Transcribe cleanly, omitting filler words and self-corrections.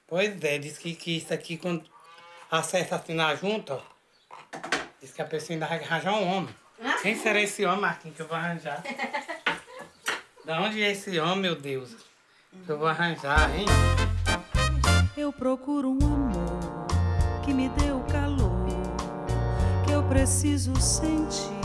Pois é, diz que isso aqui, quando acerta assim na junta, ó, diz que a pessoa ainda vai arranjar um homem. Quem será esse homem, Marquinhos, que eu vou arranjar? Da onde é esse homem, meu Deus? Que eu vou arranjar, hein? Eu procuro um amor que me dê o calor que eu preciso sentir.